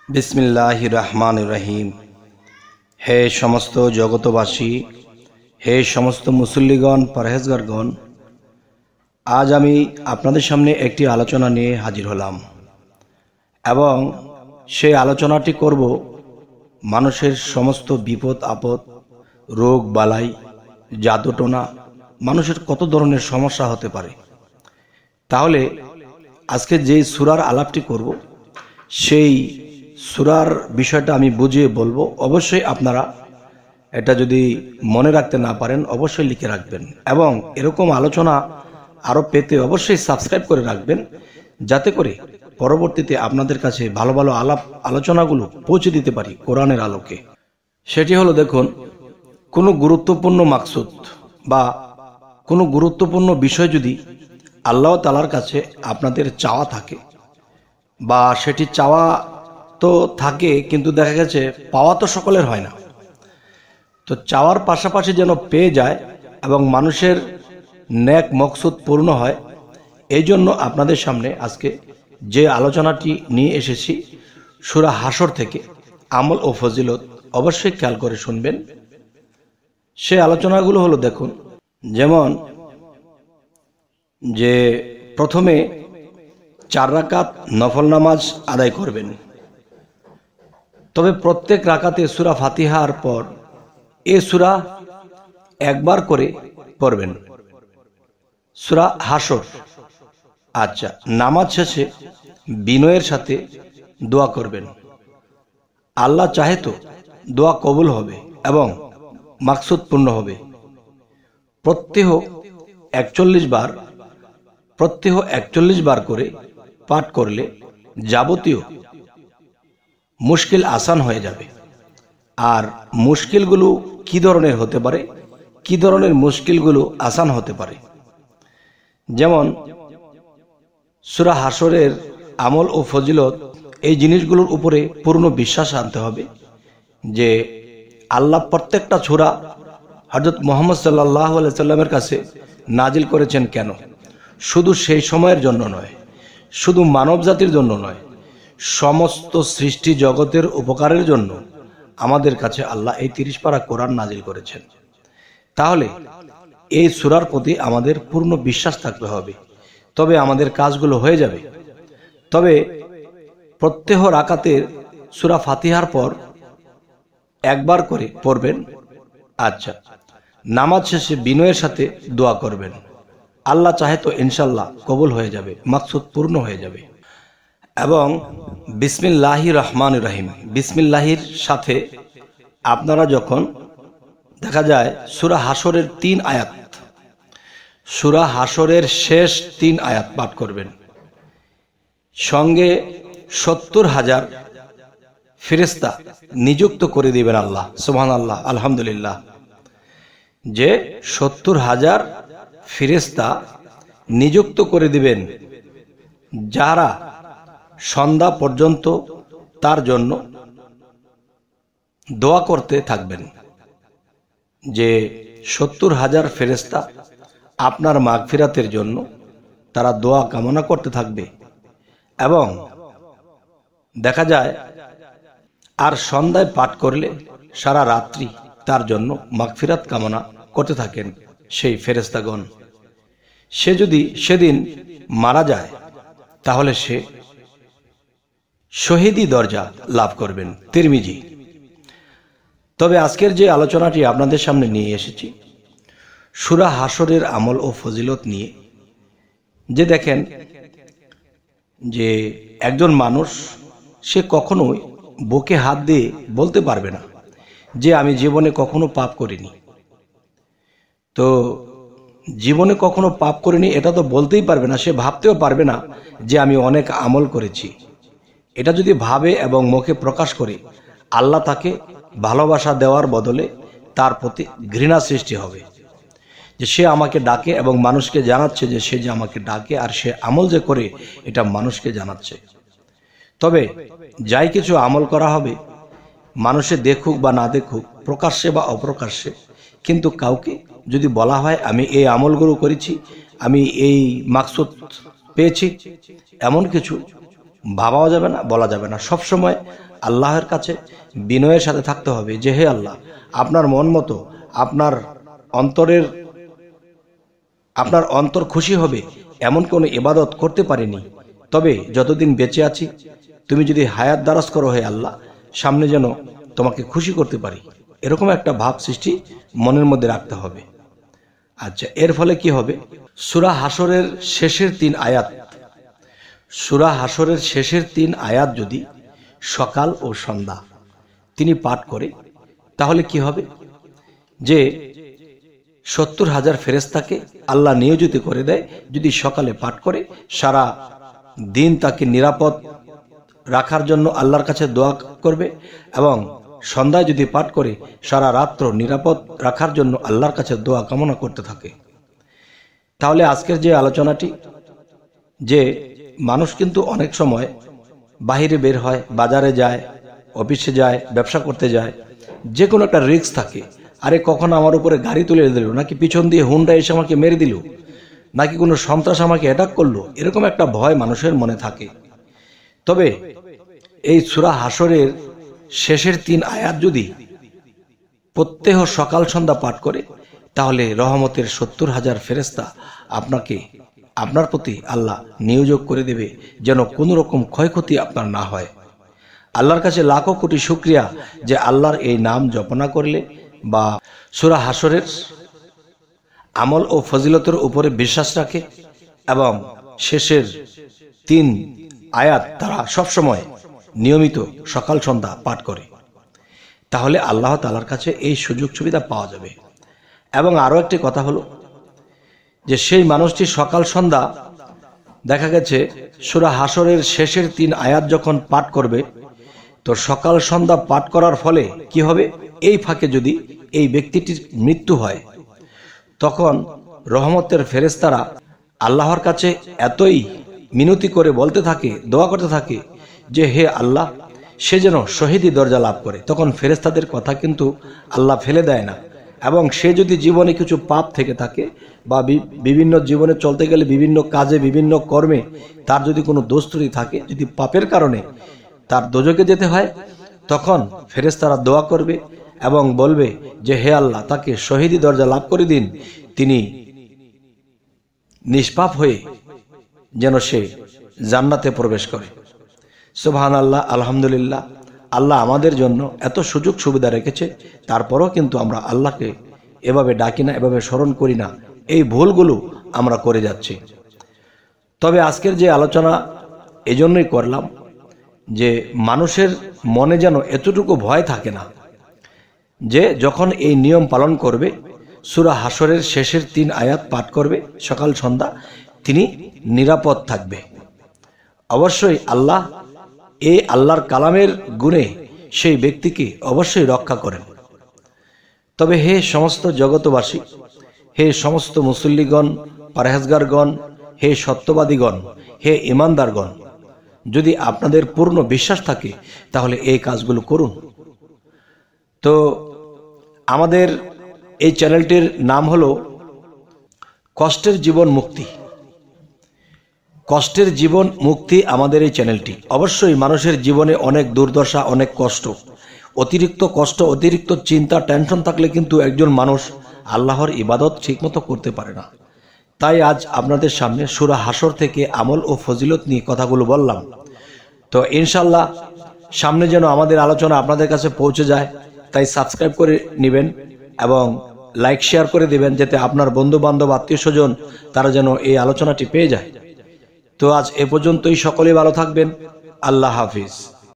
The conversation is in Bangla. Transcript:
बिस्मिल्लाहिर रहमानिर रहीम। हे समस्त जगतबासी, हे समस्त मुसल्लिगण, परहेजगारगण, आज आमी आपनादेर सामने एकटी आलोचना निये हाजिर हलाम एबं सेई आलोचनाटी करब मानुषेर समस्त विपद आपद, रोग बालाई, जादुटोना, मानुषेर कत धरनेर समस्या होते पारे। ताहले आजके जे सूरार आलापटी करब सेई सूरार विषयटा आमी बुझिए बोलबो। अवश्यई आपनारा এটা যদি মনে রাখতে না পারেন অবশ্যই লিখে রাখবেন এবং এরকম আলোচনা আরো পেতে অবশ্যই সাবস্ক্রাইব করে রাখবেন, যাতে করে পরবর্তীতে আপনাদের কাছে ভালো ভালো আলোচনাগুলো পৌঁছে দিতে পারি কোরআনের আলোকে। সেটি হলো, দেখুন, কোনো গুরুত্বপূর্ণ মাকসুদ বা কোনো গুরুত্বপূর্ণ বিষয় যদি আল্লাহ তাআলার কাছে আপনাদের চাওয়া থাকে বা সেটি চাওয়া তো থাকে কিন্তু দেখা গেছে পাওয়া তো সকলের হয় না, তো চাওয়ার পাশাপাশি যেন পেয়ে যায় এবং মানুষের নেক মকসুদ পূর্ণ হয়, এই জন্য আপনাদের সামনে আজকে যে আলোচনাটি নিয়ে এসেছি সূরা হাসর থেকে আমল ও ফজিলত, অবশ্যই খেয়াল করে শুনবেন। সেই আলোচনাগুলো হলো, দেখুন, যেমন যে প্রথমে 4 রাকাত নফল নামাজ আদায় করবেন, তবে প্রত্যেক রাকাতে সূরা ফাতিহার পর এ সূরা একবার করে পড়বেন, সূরা হাসর। আচ্ছা, নামাজ শেষে বিনয়ের সাথে দোয়া করবেন। আল্লাহ চাহে তো দোয়া কবুল হবে এবং মাকসুদ পূর্ণ হবে। প্রত্যহ 41 বার করে পাঠ করলে যাবতীয় মুশকিল আসান হয়ে যাবে। আর মুশকিলগুলো কি ধরনের হতে পারে, কি ধরনের মুশকিলগুলো আসান হতে পারে, যেমন সূরা হাসরের আমল ও ফজিলত, এই জিনিসগুলোর উপরে পূর্ণ বিশ্বাস আনতে হবে যে আল্লাহ প্রত্যেকটা সূরা হযরত মুহাম্মদ সাল্লাল্লাহু আলাইহি সাল্লামের কাছে নাজিল করেছেন। কেন? শুধু সেই সময়ের জন্য নয়, শুধু মানব জাতির জন্য নয়, সমস্ত সৃষ্টি জগতের উপকারের জন্য আমাদের কাছে আল্লাহ এই 30 পারা কোরআন নাজিল করেছেন। তাহলে এই সূরার প্রতি আমাদের পূর্ণ বিশ্বাস থাকতে হবে, তবে আমাদের কাজগুলো হয়ে যাবে। তবে প্রত্যেক রাকাতের সূরা ফাতিহার পর একবার করে পড়বেন। আচ্ছা, নামাজ শেষে বিনয়ের সাথে দোয়া করবেন। আল্লাহ চাহে তো ইনশাআল্লাহ কবুল হয়ে যাবে, মাকসুদ পূর্ণ হয়ে যাবে। এবং বিসমিল্লাহির রহমানির রহিম, বিসমিল্লাহির সাথে আপনারা যখন দেখা যায় সূরা হাসরের 3 আয়াত, সূরা হাসরের শেষ 3 আয়াত পাঠ করবেন, সঙ্গে 70,000 ফেরেশতা নিযুক্ত করে দিবেন আল্লাহ। সুবহানাল্লাহ, আলহামদুলিল্লাহ, যে 70,000 ফেরেশতা নিযুক্ত করে দিবেন, যারা সন্ধ্যা পর্যন্ত তার জন্য দোয়া করতে থাকবেন। যে 70,000 ফেরেশতা আপনার মাগফিরাতের জন্য তারা দোয়া কামনা করতে থাকবে। এবং দেখা যায় আর সন্ধ্যায় পাঠ করলে সারা রাত্রি তার জন্য মাগফিরাত কামনা করতে থাকেন সেই ফেরেশতাগণ। সে যদি সেদিন মারা যায় তাহলে সে শহীদি দরজা লাভ করবেন। তিরমিজি। তবে আজকের যে আলোচনাটি আপনাদের সামনে নিয়ে এসেছি সূরা হাসরের আমল ও ফজিলত নিয়ে, যে দেখেন যে একজন মানুষ সে কখনোই বুকে হাত দিয়ে বলতে পারবে না যে আমি জীবনে কখনো পাপ করিনি। তো জীবনে কখনো পাপ করিনি এটা তো বলতেই পারবে না, সে ভাবতেও পারবে না যে আমি অনেক আমল করেছি। এটা যদি ভাবে এবং মুখে প্রকাশ করে, আল্লাহ তাকে ভালোবাসা দেওয়ার বদলে তার প্রতি ঘৃণা সৃষ্টি হবে, যে সে আমাকে ডাকে এবং মানুষকে জানাচ্ছে যে সে যে আমাকে ডাকে আর সে আমল যে করে এটা মানুষকে জানাচ্ছে। তবে যাই কিছু আমল করা হবে, মানুষে দেখুক বা না দেখুক, প্রকাশ্যে বা অপ্রকাশ্যে, কিন্তু কাউকে যদি বলা হয় আমি এই আমলগুলো করেছি, আমি এই মাকসুদ পেয়েছি, এমন কিছু ভাবাও যাবে না, বলা যাবে না। সব সময় আল্লাহর কাছে বিনয়ের সাথে থাকতে হবে যে হে আল্লাহ, আপনার মন মতো আপনার অন্তর খুশি হবে এমন কোনো ইবাদত করতে পারিনি, তবে যতদিন বেঁচে আছি তুমি যদি হায়াত দারাজ করো হে আল্লাহ, সামনে যেন তোমাকে খুশি করতে পারি, এরকম একটা ভাব সৃষ্টি মনের মধ্যে রাখতে হবে। আচ্ছা, এর ফলে কি হবে? সূরা হাসরের শেষের 3 আয়াত, সূরা হাসরের শেষের 3 আয়াত যদি সকাল ও সন্ধ্যা তিনি পাঠ করে, তাহলে কি হবে? যে 70,000 ফেরেশতাকে আল্লাহ নিয়োজিত করে দেয়, যদি সকালে পাঠ করে সারা দিন তাকে নিরাপদ রাখার জন্য আল্লাহর কাছে দোয়া করবে, এবং সন্ধ্যায় যদি পাঠ করে সারা রাত্র নিরাপদ রাখার জন্য আল্লাহর কাছে দোয়া কামনা করতে থাকে। তাহলে আজকের যে আলোচনাটি, যে মানুষ কিন্তু অনেক সময় বাহিরে বের হয়, বাজারে যায়, অফিসে যায়, ব্যবসা করতে যায়, যে কোনো একটা রিস্ক থাকে। আরে কখন আমার উপরে গাড়ি তুলে দিল, নাকি পিছন দিয়ে হুন্ডা এসে আমাকে মেরে দিল, নাকি কোনো সন্ত্রাস আমাকে অ্যাটাক করলো, এরকম একটা ভয় মানুষের মনে থাকে। তবে এই সূরা হাসরের শেষের 3 আয়াত যদি প্রত্যেহ সকাল সন্ধ্যা পাঠ করে, তাহলে রহমতের 70,000 ফেরেশতা আপনার প্রতি আল্লাহ নিয়োগ করে দেবে, যেন কোনো রকম ক্ষয়ক্ষতি আপনার না হয়। আল্লাহর কাছে লাখো কোটি শুকরিয়া যে আল্লাহর এই নাম জপনা করলে বা সূরা হাসরের আমল ও ফজিলতের উপরে বিশ্বাস রাখে এবং শেষের 3 আয়াত তারা সবসময় নিয়মিত সকাল সন্ধ্যা পাঠ করে, তাহলে আল্লাহ তাআলার কাছে এই সুযোগ সুবিধা পাওয়া যাবে। এবং আরো একটি কথা হলো যে সেই মানুষটি সকাল সন্ধ্যা দেখা গেছে সূরা হাসরের শেষের 3 আয়াত যখন পাঠ করবে, তো সকাল সন্ধ্যা পাঠ করার ফলে কি হবে? এই ফাঁকে যদি এই ব্যক্তিটির মৃত্যু হয়, তখন রহমতের ফেরেশতারা আল্লাহর কাছে এতই মিনতি করে বলতে থাকে, দোয়া করতে থাকে যে হে আল্লাহ, সে যেন শহীদি দরজা লাভ করে। তখন ফেরেশতাদের কথা কিন্তু আল্লাহ ফেলে দেয় না, এবং সে যদি জীবনে কিছু পাপ থেকে থাকে বা বিভিন্ন জীবনে চলতে গেলে বিভিন্ন কাজে বিভিন্ন কর্মে তার যদি কোনো দোষ ত্রুটি থাকে, যদি পাপের কারণে তার দোজকে যেতে হয়, তখন ফেরেশতারা দোয়া করবে এবং বলবে যে হে আল্লাহ, তাকে শহীদি দরজা লাভ করে দিন, তিনি নিষ্পাপ হয়ে যেন সে জান্নাতে প্রবেশ করে। সুবহানাল্লাহ, আলহামদুলিল্লাহ। আল্লাহ আমাদের জন্য এত সুযোগ সুবিধা রেখেছে, তারপরও কিন্তু আমরা আল্লাহকে এভাবে ডাকি না, এভাবে স্মরণ করি না, এই ভুলগুলো আমরা করে যাচ্ছি। তবে আজকের যে আলোচনা এজন্যই করলাম যে মানুষের মনে যেন এতটুকু ভয় থাকে না, যে যখন এই নিয়ম পালন করবে, সূরা হাসরের শেষের 3 আয়াত পাঠ করবে সকাল সন্ধ্যা, তিনি নিরাপদ থাকবে। অবশ্যই আল্লাহ এই আল্লাহর কালামের গুণে সেই ব্যক্তিকে অবশ্যই রক্ষা করেন। তবে হে সমস্ত জগতবাসী, হে সমস্ত মুসল্লিগণ, পরহেজগারগণ, হে সত্যবাদীগণ, হে ইমানদারগণ, যদি আপনাদের পূর্ণ বিশ্বাস থাকে তাহলে এই কাজগুলো করুন। তো আমাদের এই চ্যানেলটির নাম হলো কষ্টের জীবন মুক্তি। কষ্টের জীবন মুক্তি আমাদের এই চ্যানেলটি। অবশ্যই মানুষের জীবনে অনেক দুর্দশা, অনেক কষ্ট, অতিরিক্ত কষ্ট, অতিরিক্ত চিন্তা, টেনশন থাকলে কিন্তু একজন মানুষ আল্লাহর ইবাদত ঠিকমতো করতে পারে না। তাই আজ আপনাদের সামনে সূরা হাসর থেকে আমল ও ফজিলত নিয়ে কথাগুলো বললাম। তো ইনশাআল্লাহ সামনে যেন আমাদের আলোচনা আপনাদের কাছে পৌঁছে যায়, তাই সাবস্ক্রাইব করে নেবেন এবং লাইক শেয়ার করে দিবেন, যাতে আপনার বন্ধু বান্ধব, আত্মীয় স্বজন তারা যেন এই আলোচনাটি পেয়ে যায়। তো আজ এ পর্যন্তই। সকলেই ভালো থাকবেন। আল্লাহ হাফিজ।